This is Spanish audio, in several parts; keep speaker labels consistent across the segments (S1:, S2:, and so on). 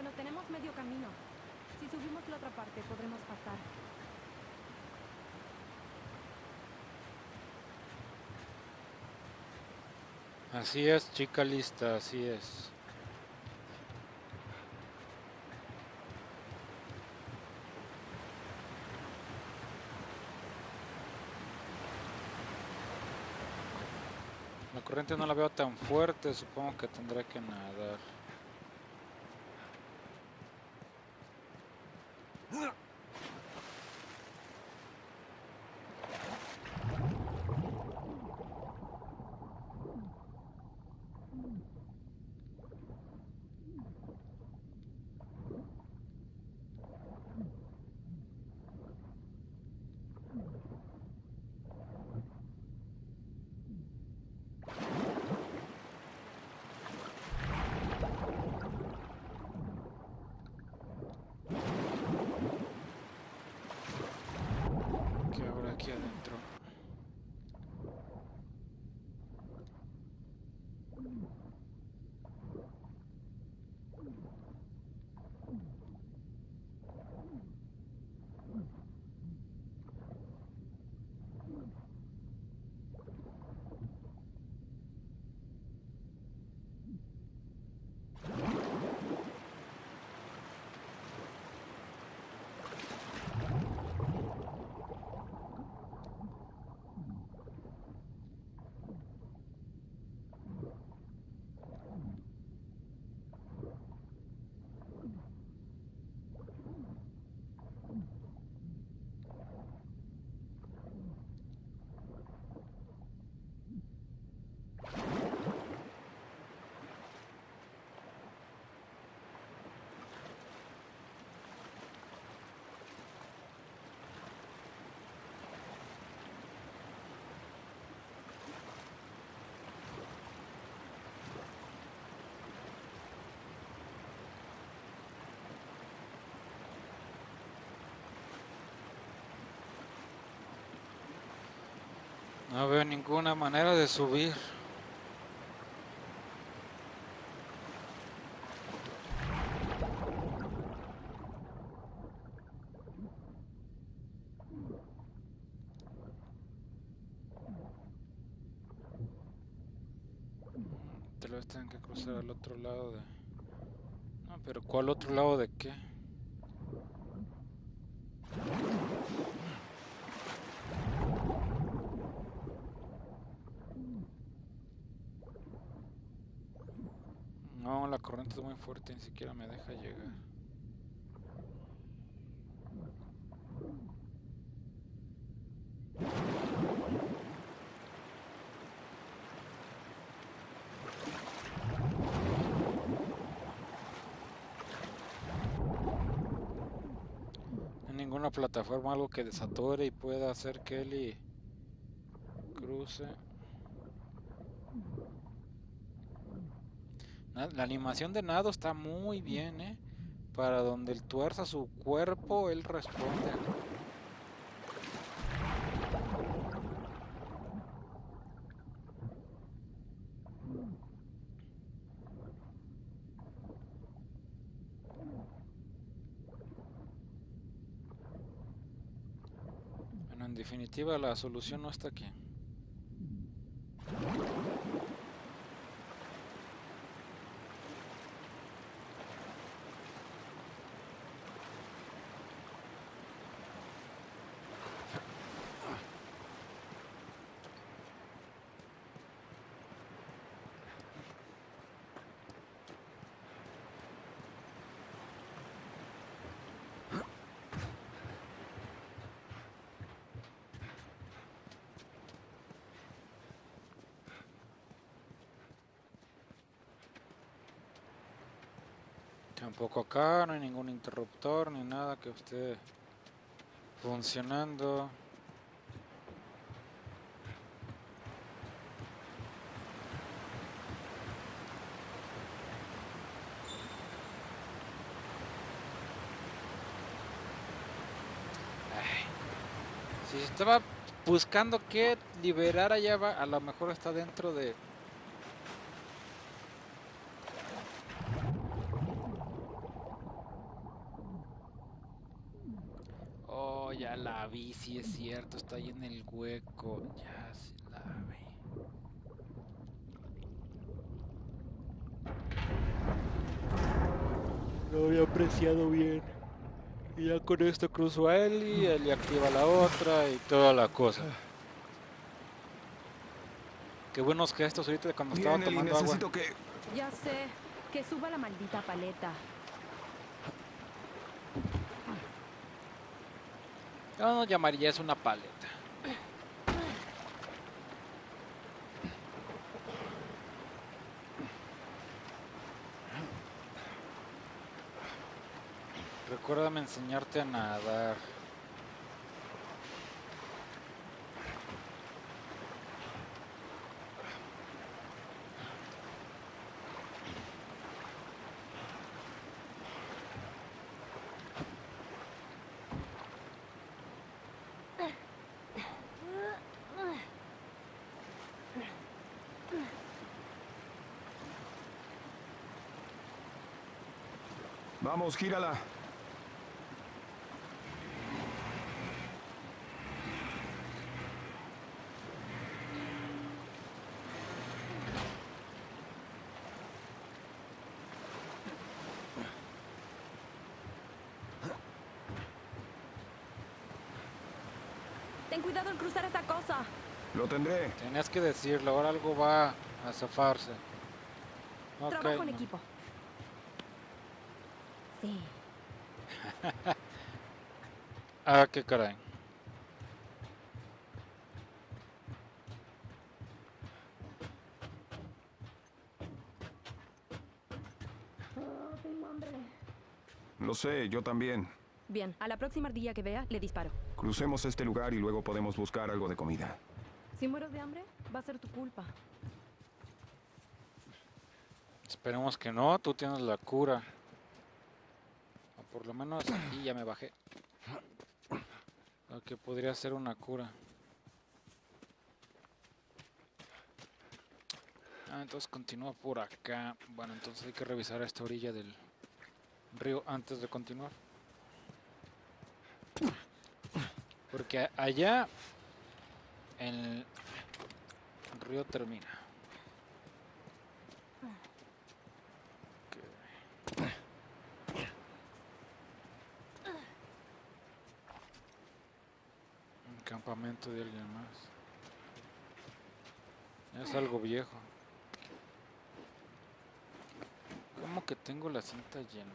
S1: Bueno, tenemos medio camino. Si subimos la otra parte, podremos pasar.
S2: Así es, chica lista, así es. La corriente no la veo tan fuerte, supongo que tendré que nadar. ¿Qué habrá aquí adentro? No veo ninguna manera de subir. Tal vez tengan que cruzar al otro lado de... No, pero ¿cuál otro lado de qué? No, la corriente es muy fuerte, ni siquiera me deja llegar. No hay ninguna plataforma, algo que desatore y pueda hacer que Ellie cruce. La animación de nado está muy bien, ¿eh? Para donde él tuerza su cuerpo, él responde. Bueno, en definitiva, la solución no está aquí. Tampoco acá, no hay ningún interruptor ni nada que esté funcionando. Ay, si estaba buscando que liberar allá va, a lo mejor está dentro de... la vi, sí es cierto, está ahí en el hueco. Ya sí la vi. Lo había apreciado bien. Y ya con esto cruzo a Ellie activa la otra y toda la cosa. Qué buenos gestos ahorita cuando estaba
S3: Bien, Ellie,
S2: tomando agua.
S3: necesito que...
S1: Ya sé. Que suba la maldita paleta.
S2: Yo no llamaría eso una paleta. Recuérdame enseñarte a nadar.
S3: Vamos, gírala.
S1: Ten cuidado al cruzar esa cosa.
S3: Lo tendré.
S2: Tenías que decirlo, ahora algo va a zafarse. Ok,
S1: Trabajo en
S2: no.
S1: equipo. Sí.
S2: Ah, qué caray.
S1: Tengo hambre.
S3: Lo sé, yo también.
S1: Bien, a la próxima ardilla que vea, le disparo.
S3: Crucemos este lugar y luego podemos buscar algo de comida.
S1: Si muero de hambre, va a ser tu culpa.
S2: Esperemos que no, tú tienes la cura. O por lo menos aquí ya me bajé. Lo que podría ser una cura. Ah, entonces continúa por acá. Bueno, entonces hay que revisar esta orilla del río antes de continuar. Porque allá el río termina. Un campamento de alguien más. Es algo viejo. ¿Cómo que tengo la cinta llena?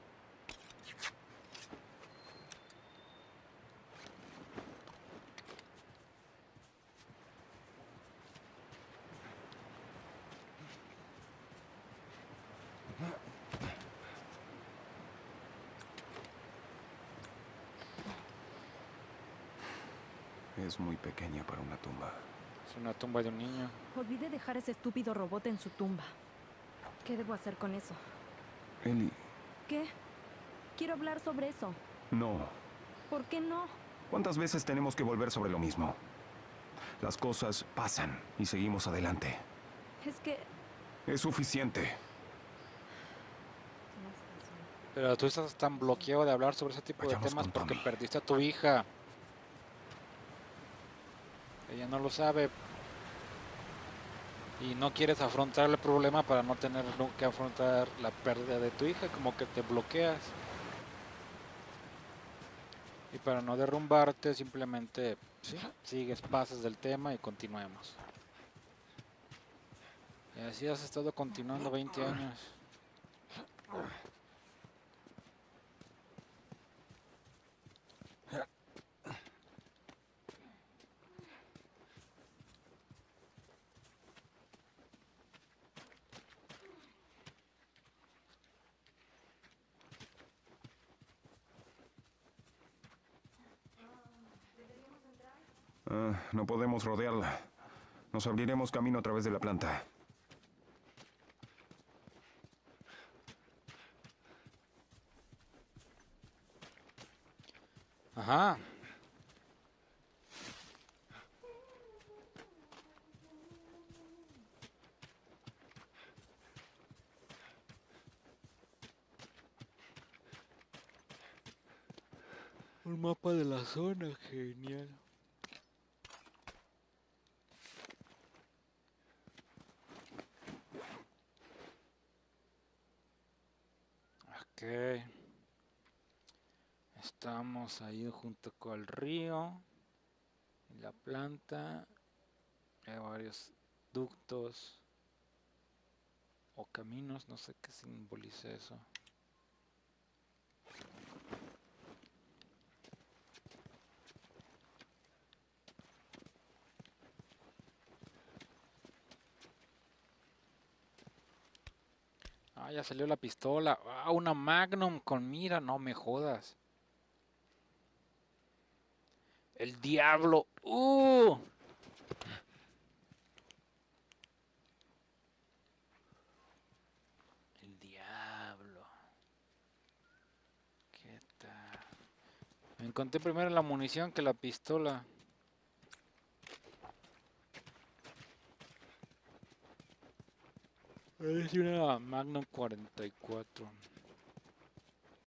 S3: Es muy pequeña para una tumba.
S2: Es una tumba de un niño.
S1: Olvidé dejar ese estúpido robot en su tumba. ¿Qué debo hacer con eso?
S3: Ellie,
S1: ¿Qué? Quiero hablar sobre eso.
S3: no.
S1: ¿Por qué no?
S3: ¿Cuántas veces tenemos que volver sobre lo mismo? Las cosas pasan y seguimos adelante.
S1: Es que...
S3: Es suficiente.
S1: Tienes razón.
S2: Pero tú estás tan bloqueado de hablar sobre ese tipo de
S3: Vayamos
S2: temas
S3: con
S2: porque
S3: Tommy.
S2: perdiste a tu hija. Ella no lo sabe. Y no quieres afrontar el problema para no tener que afrontar la pérdida de tu hija, como que te bloqueas. Y para no derrumbarte, simplemente ¿sí? Sigues, pasas del tema y continuemos. Y así has estado continuando 20 años.
S3: No podemos rodearla. Nos abriremos camino a través de la planta.
S2: Ajá. Un mapa de la zona, genial. Ok. Estamos ahí junto con el río y la planta. Hay varios ductos o caminos, no sé qué simboliza eso. Ah, ya salió la pistola. Ah, una Magnum con mira, no me jodas. El diablo. El diablo. ¿Qué tal? Me encontré primero la munición que la pistola. Es una Magnum 44.